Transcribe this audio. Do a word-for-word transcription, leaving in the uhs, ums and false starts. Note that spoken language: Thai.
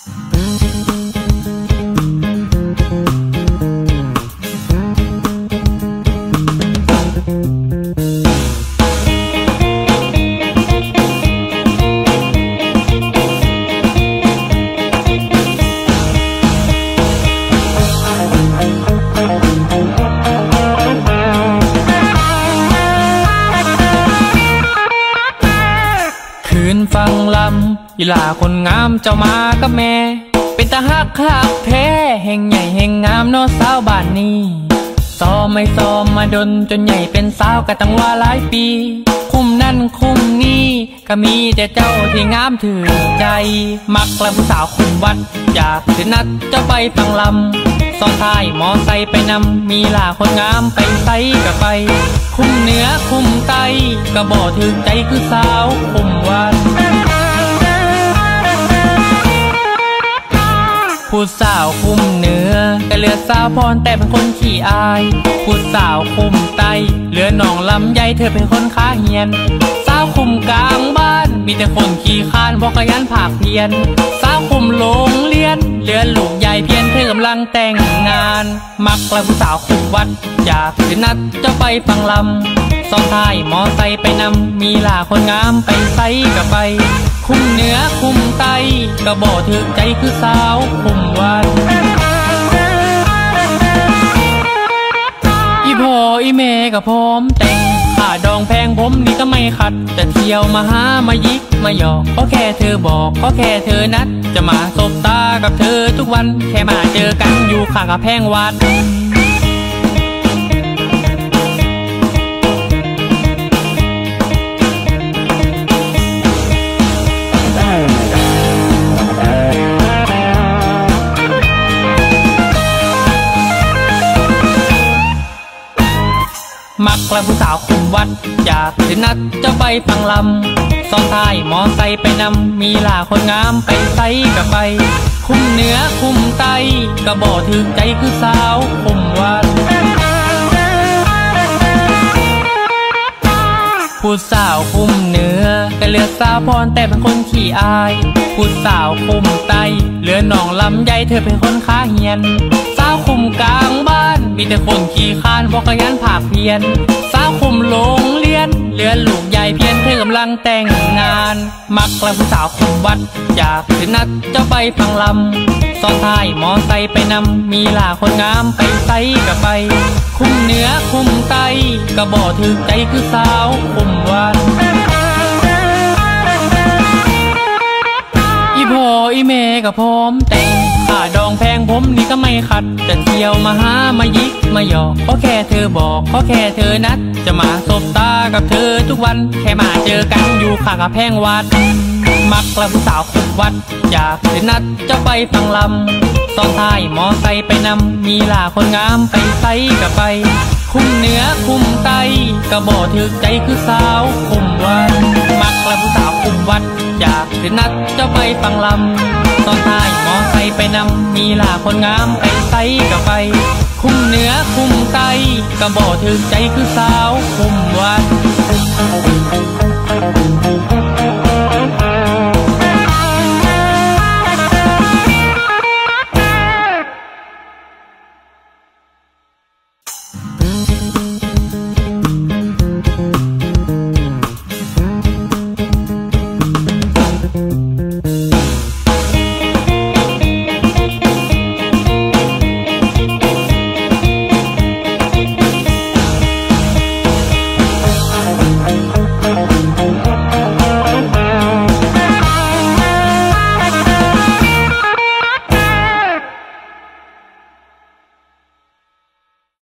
ฟังลำอีหล่าคนงามเจ้ามากับแม่เป็นตาฮักฮักแท้แห่งใหญ่แห่งงามเนาะสาวบ้านนี้ซ้อมไม่ซ้อมมาดนจนใหญ่เป็นสาวกะตั้งว่าหลายปีคุ้มนั่นคุ้มนี่ก็มีแต่เจ้าที่งามถือใจมักละผู้สาวคุมวัดอยากจะนัดเจ้าไปฟังลำซ้อนท้ายมอไซค์ไปนำมีหล่าคนงามไปไซก็ไปคุ้มเหนือคุ้มใต้ก็บ่ถึงใจคือสาวคุมวัดผู้สาวคุมเหนือแต่เหลือสาวพรแต่เป็นคนขี้อายผู้สาวคุมใต้เหลือหนองลำใยเธอเป็นคนค้าเฮียนสาวคุมกลางบ้านมีแต่คนขี้คานบอกขยันผากเพียนสาวคุมโรงเรียนเหลือลูกใหญ่เพียนเธอกำลังแต่งงานมักละผู้สาวคุมวัดอยากจะนัดเจ้าไปฟังลำซ้อนท้ายมอไซค์ไปนำมีหล่าคนงามไปไซก็ไปคุ้มเหนือคุ้มใต้ก็บ่ถึกใจคือสาวคุมวัดอีพ่ออีแม่ก็พร้อมแต่งค่าดองแพงผมนี่ก็ไม่ขัดจะเที่ยวมาหามายิกมาหยอกก็แค่เธอบอกก็แค่เธอนัดจะมาสบตากับเธอทุกวันแค่มาเจอกันอยู่ข้างกำแพงวัดมักละผู้สาวคุมวัดอยากจะนัดเจ้าไปฟังลำซ้อนท้ายมอไซค์ไปนำมีหล่าคนงามไปไซก็ไปคุ้มเหนือคุ้มใต้ก็บ่ถึกใจคือสาวคุมวัดผู้สาวคุมเหนือก็เหลือสาวพรแต่เป็นคนขี้อายผู้สาวคุมใต้เหลือหนองลำใยเธอเป็นคนค้าเฮียนสาวคุมกลางบ้านมีแต่คนขี้คานบอกขยันผากเพียนสาวคุมโรงเรียนเหลือลูกใหญ่เพียนเธอกำลังแต่งงานมักละผู้สาวคุมวัดอยากจะนัดเจ้าไปฟังลำซ้อนท้ายมอไซค์ไปนำมีหล่าคนงามไปไซก็ไปคุ้มเหนือคุ้มใต้ก็บ่ถึกใจคือสาวคุมวัดอีพ่ออีแม่ก็พร้อมแต่งค่าดองแพงผมนี่ก็ไม่ขัดจะเที่ยวมาหามายิกมาหยอกก็แค่เธอบอกก็แค่เธอนัดจะมาสบตากับเธอทุกวันแค่มาเจอกันอยู่ข้างกำแพงวัดมักละผู้สาวคุมวัดอยากจะนัดเจ้าไปฟังลำซ้อนท้ายมอไซค์ไปนำมีหล่าคนงามไปไซก็ไปคุ้มเหนือคุ้มใต้ก็บ่ถึกใจคือสาวคุมวัดมักละผู้สาวคุมวัดอยากจะนัดเจ้าไปฟังลำซ้อนท้ายมอไซค์ไปนำมีหล่าคนงามไปไซก็ไปคุ้มเหนือคุ้มใต้ก็บ่ถึกใจคือสาวคุมวัด